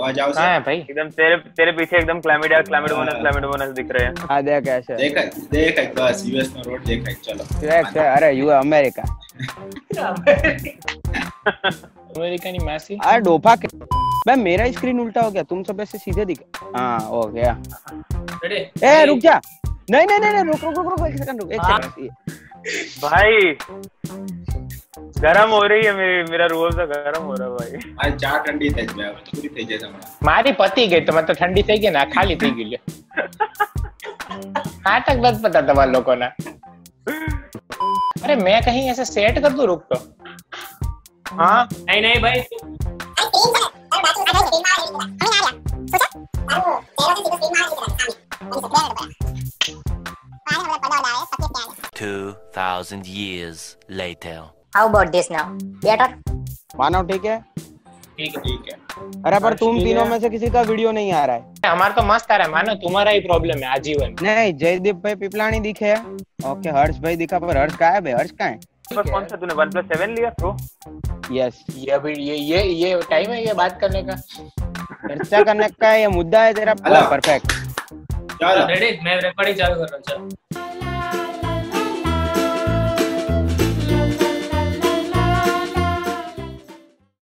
आवाज आओ कहाँ है भाई? एकदम तेरे पीछे एकदम क्लामिडोमोनास दिख रहे हैं। हाँ देख ऐसे देख बस यूएस में रोड देख चलो देख अरे यू अमेरिका अमेरिकन मैसी। अरे डोफा के भाई मेरा स्क्रीन उल्टा हो गया, तुम सब ऐसे सीधे दिख। हाँ हो गया। ए रुक जा, नहीं रुक एक सेकंड भाई गरम हो रही है मेरा रूह गरम हो रहा है भाई। आज चार ठंडी થઈ જાય હવે તો પૂરી થઈ જાય તમારા મારી પતી ગઈ તો મને તો ઠંડી થઈ ગઈ ને ખાલી થઈ ગઈ લે નાટક બસ પતા તમારા લોકોના। अरे मैं कहीं ऐसे सेट कर दूं, रुक तो। हाँ नहीं भाई $2,000 years later. How about this now? Better? मानो ठीक है। ठीक है। अरे पर तुम तीनों में से किसी का वीडियो नहीं आ रहा है। हमारा तो मस्त आ रहा है, मानो तुम्हारा ही प्रॉब्लम है आजीवन। नहीं जयदीप भाई पिपलानी दिखे, ओके हर्ष भाई दिखा, पर हर्ष कहाँ है भाई? हर्ष कहाँ है? पर कौन सा तूने OnePlus 7 लिया प्रो? यस ये अभी ये टाइम है ये बात करने का, चर्चा करने का, ये मुद्दा है तेरा। परफेक्ट चलो रेडी, मैं रिकॉर्डिंग चालू कर रहा हूँ।